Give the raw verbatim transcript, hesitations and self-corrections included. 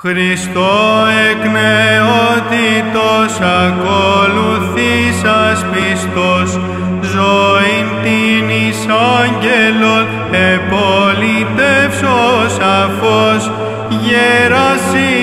Χριστό εκ νεότητος ακολουθήσας πιστός, ζωήν την εις άγγελον επολιτεύσος αφός, γέραση